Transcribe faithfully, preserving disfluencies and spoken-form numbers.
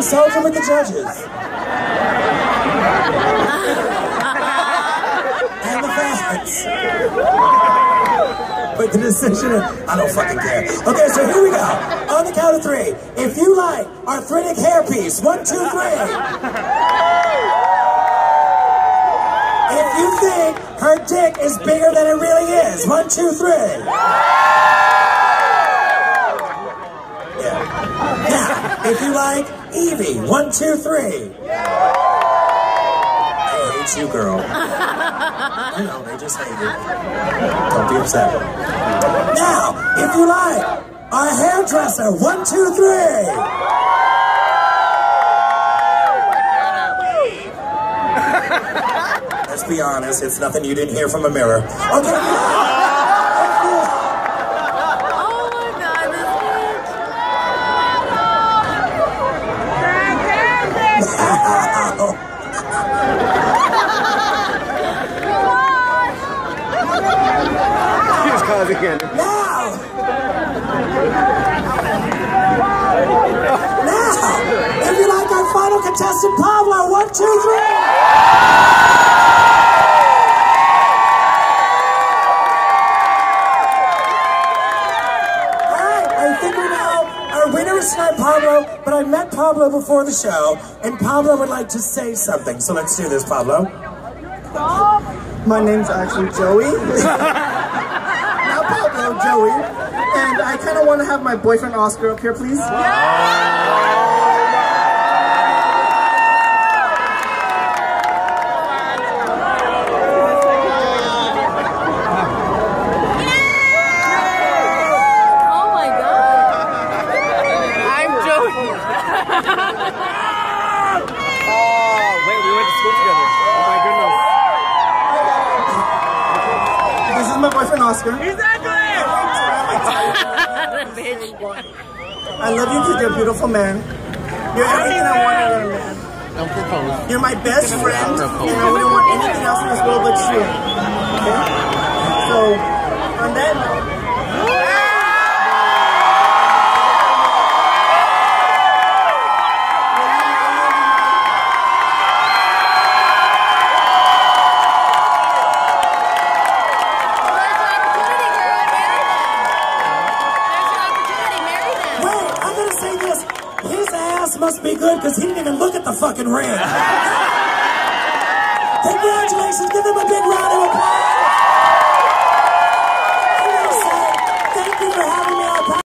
soldier with the judges. And the facts. But the decision is, I don't fucking care. Okay, so here we go. On the count of three. If you like arthritic hairpiece, one, two, three. If you think her dick is bigger than it really is, one, two, three. Yeah. Now, if you like Evie, one, two, three. I hate you, girl. I know, they just hate you. Don't be upset. Now, if you like our hairdresser, one, two, three. Let's be honest, it's nothing you didn't hear from a mirror. Okay. Oh my God, this He's causing it. Now! Now! If you like our final contestant, Pablo, one, two, three! Tonight, Pablo, but I met Pablo before the show, and Pablo would like to say something. So let's do this, Pablo. My name's actually Joey. Not Pablo, Joey. And I kind of want to have my boyfriend Oscar up here, please. Yeah! My boyfriend Oscar. He's ugly! I love you because you're a beautiful man. You're everything I wanted in a man. Don't propose. You're my best friend, and I wouldn't want anything else in this world but you. Okay? So, on that note, must be good because he didn't even look at the fucking ring. Congratulations, give them a big round of applause.